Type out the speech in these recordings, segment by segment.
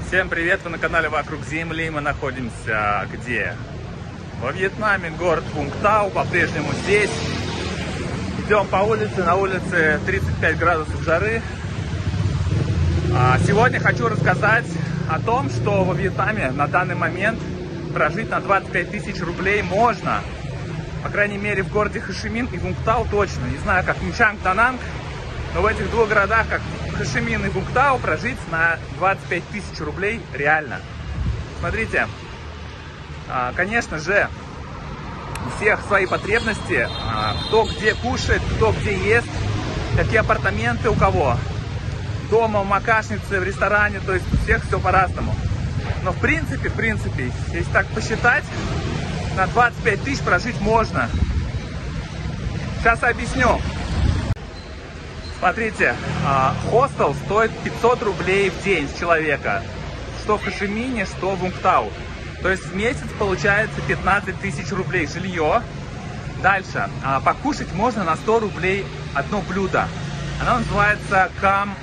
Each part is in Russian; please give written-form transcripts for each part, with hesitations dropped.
Всем привет, вы на канале Вокруг Земли. Мы находимся где? Во Вьетнаме, город Vung Tau, по-прежнему здесь. Идем по улице, на улице 35 градусов жары. Сегодня хочу рассказать о том, что во Вьетнаме на данный момент прожить на 25 тысяч рублей можно. По крайней мере в городе Ho Chi Minh и Vung Tau точно. Не знаю, как Nha Trang, Da Nang, но в этих двух городах, как Ho Chi Minh и Vung Tau, прожить на 25 тысяч рублей реально. Смотрите, конечно же, у всех свои потребности, кто где кушает, кто где ест, какие апартаменты у кого, дома, в макашнице, в ресторане, то есть у всех все по-разному. Но в принципе, если так посчитать, на 25 тысяч прожить можно. Сейчас объясню. Смотрите, хостел стоит 500 рублей в день с человека, что в Ho Chi Minh, что в Vung Tau. То есть в месяц получается 15 тысяч рублей жилье. Дальше, покушать можно на 100 рублей одно блюдо. Оно называется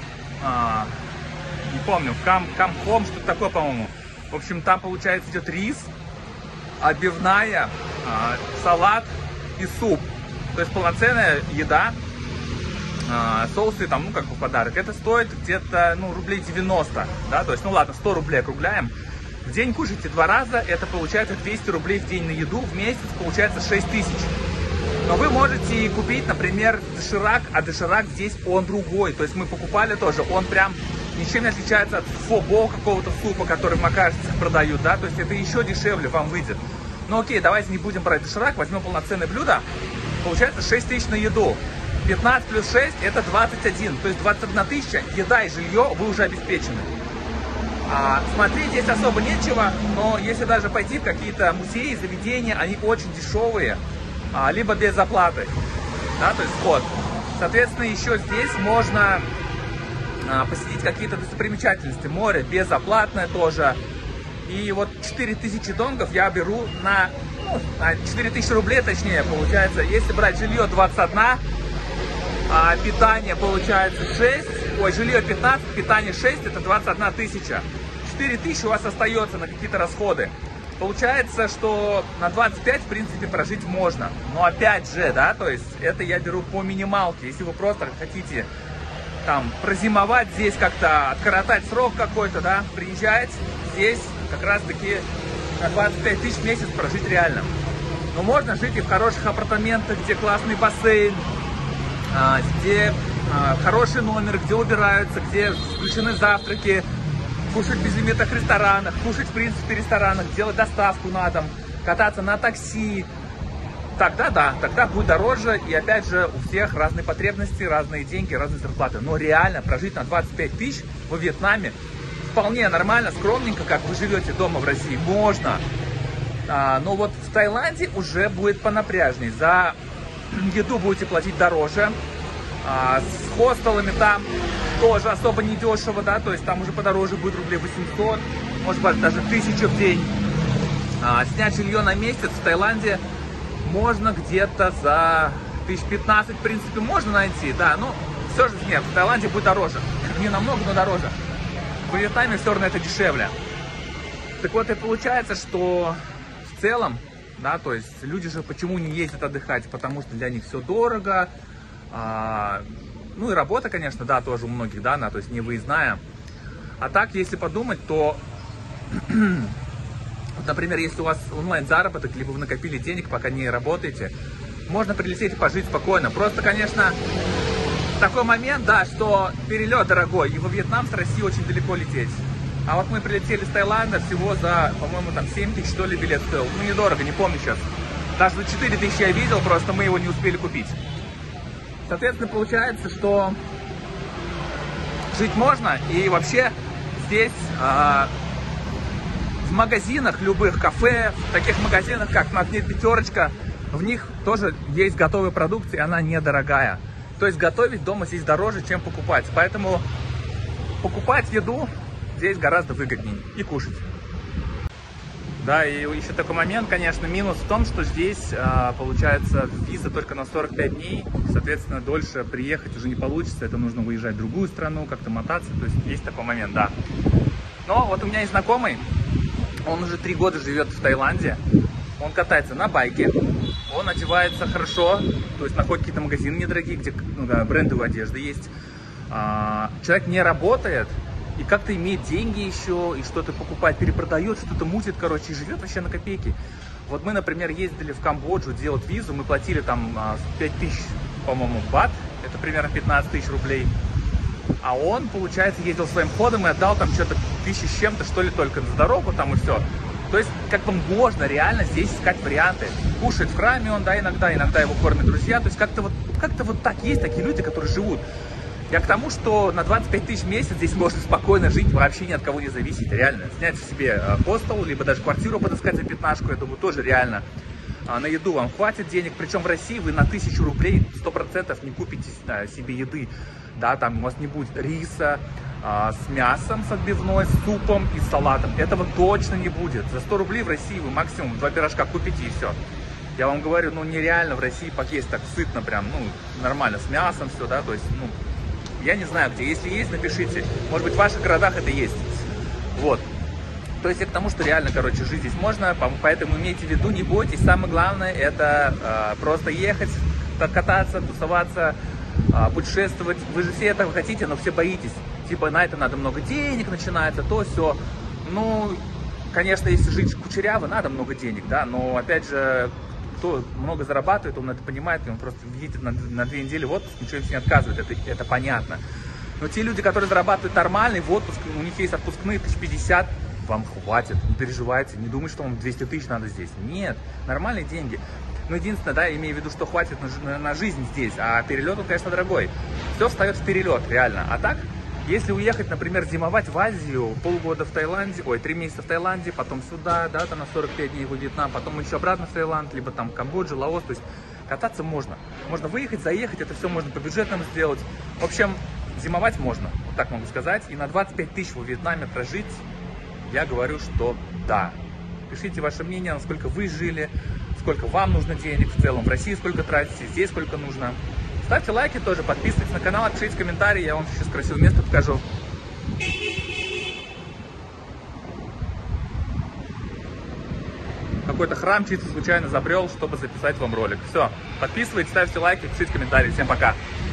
не помню, камхом, что-то такое, по-моему. В общем, там получается идет рис, отбивная, салат и суп. То есть полноценная еда. Соусы там, как бы подарок. Это стоит где-то, рублей 90, да, то есть, ладно, 100 рублей округляем. В день кушайте 2 раза, это получается 200 рублей в день на еду, в месяц получается 6 тысяч. Но вы можете купить, например, доширак, а доширак здесь он другой. То есть мы покупали тоже, он прям ничем не отличается от фобо какого-то супа, который в макашницах продают, да, то есть это еще дешевле вам выйдет. Ну окей, давайте не будем брать доширак, возьмем полноценное блюдо, получается 6 тысяч на еду. 15 плюс 6 это 21, то есть 21 тысяча, еда и жилье вы уже обеспечены. Смотреть здесь особо нечего, но если даже пойти в какие-то музеи, заведения, они очень дешевые, либо без оплаты, да, то есть вход. Соответственно, еще здесь можно посетить какие-то достопримечательности, море безоплатное тоже. И вот 4000 донгов я беру на 4000 рублей, точнее, получается, если брать жилье 21, питание получается 6, жилье 15, питание 6, это 21 тысяча. 4000 у вас остается на какие-то расходы. Получается, что на 25, в принципе, прожить можно. Но опять же, да, то есть это я беру по минималке. Если вы просто хотите там прозимовать здесь, как-то откоротать срок какой-то, да, приезжать здесь как раз-таки на 25 тысяч в месяц прожить реально. Но можно жить и в хороших апартаментах, где классный бассейн, где хороший номер, где убираются, где включены завтраки, кушать в безлимитных ресторанах, кушать в принципе в ресторанах, делать доставку на дом, кататься на такси. Тогда да, тогда будет дороже, и опять же у всех разные потребности, разные деньги, разные зарплаты. Но реально прожить на 25 тысяч во Вьетнаме вполне нормально, скромненько, как вы живете дома в России, можно. Но вот в Таиланде уже будет понапряжней. За еду будете платить дороже. С хостелами там тоже особо не дешево, да, то есть там уже подороже будет рублей 800, может быть даже 1000 в день. Снять жилье на месяц в Таиланде можно где-то за 1015, в принципе, можно найти, да, но все же нет, в Таиланде будет дороже, не намного, но дороже. В Вьетнаме все равно это дешевле. Так вот и получается, что в целом, да, то есть люди же почему не ездят отдыхать, потому что для них все дорого. Ну и работа, конечно, да, тоже у многих, да, она, то есть не выездная. А так, если подумать, то, например, если у вас онлайн-заработок, либо вы накопили денег, пока не работаете, можно прилететь и пожить спокойно. Просто, конечно, такой момент, да, что перелет дорогой, и во Вьетнам с России очень далеко лететь. А вот мы прилетели с Таиланда всего за, по-моему, там 7 тысяч, что ли, билет стоил. Ну, недорого, не помню сейчас. Даже за 4 тысячи я видел, просто мы его не успели купить. Соответственно, получается, что жить можно, и вообще здесь в магазинах, любых кафе, в таких магазинах, как Магнит, Пятерочка, в них тоже есть готовая продукция, и она недорогая. То есть готовить дома здесь дороже, чем покупать. Поэтому покупать еду здесь гораздо выгоднее и кушать. Да, и еще такой момент, конечно, минус в том, что здесь получается виза только на 45 дней, соответственно, дольше приехать уже не получится, это нужно выезжать в другую страну, как-то мотаться, то есть есть такой момент, да. Но вот у меня есть знакомый, он уже 3 года живет в Таиланде, он катается на байке, он одевается хорошо, то есть находит какие-то магазины недорогие, где брендовая одежда есть. Человек не работает и как-то имеет деньги еще, и что-то покупает, перепродает, что-то мутит, короче, и живет вообще на копейки. Вот мы, например, ездили в Камбоджу делать визу, мы платили там 5000, по-моему, бат, это примерно 15 тысяч рублей. А он, получается, ездил своим ходом и отдал там что-то 1000 с чем-то, что ли, только на дорогу там и все. То есть, как бы можно реально здесь искать варианты. Кушает в храме он, да, иногда его кормят друзья. То есть, как-то вот так есть такие люди, которые живут. Я к тому, что на 25 тысяч в месяц здесь можно спокойно жить, вообще ни от кого не зависеть, реально. Снять себе хостел, либо даже квартиру подыскать за 15, я думаю, тоже реально. На еду вам хватит денег, причем в России вы на 1000 рублей 100% не купите себе еды. Да, там у вас не будет риса с мясом, с отбивной, с супом и с салатом. Этого точно не будет. За 100 рублей в России вы максимум 2 пирожка купите и все. Я вам говорю, ну нереально в России поесть так сытно прям, ну нормально, с мясом все, да, то есть, ну, я не знаю где. Если есть, напишите. Может быть в ваших городах это есть. Вот. То есть я к тому, что реально, короче, жить здесь можно, поэтому имейте в виду, не бойтесь. Самое главное это просто ехать, кататься, тусоваться, путешествовать. Вы же все этого хотите, но все боитесь. Типа на это надо много денег, начинается то, все. Ну, конечно, если жить кучеряво, надо много денег, да, но опять же, кто много зарабатывает, он это понимает, и он просто едет на 2 недели в отпуск, ничего им не отказывает, это понятно. Но те люди, которые зарабатывают нормальный в отпуск, у них есть отпускные 1050, вам хватит, не переживайте, не думайте, что вам 200 тысяч надо здесь. Нет, нормальные деньги. Но единственное, да, имею в виду, что хватит на жизнь здесь, а перелет, он, конечно, дорогой. Все встает в перелет, реально. А так, если уехать, например, зимовать в Азию, полгода в Таиланде, 3 месяца в Таиланде, потом сюда, да, там на 45 дней в Вьетнам, потом еще обратно в Таиланд, либо там Камбоджа, Лаос, то есть кататься можно. Можно выехать, заехать, это все можно по бюджетному сделать. В общем, зимовать можно, вот так могу сказать. И на 25 тысяч в Вьетнаме прожить, я говорю, что да. Пишите ваше мнение, насколько вы жили, сколько вам нужно денег в целом, в России сколько тратите, здесь сколько нужно. Ставьте лайки тоже, подписывайтесь на канал, пишите комментарии, я вам сейчас красивое место покажу. Какой-то храм чисто случайно забрел, чтобы записать вам ролик. Все, подписывайтесь, ставьте лайки, пишите комментарии. Всем пока!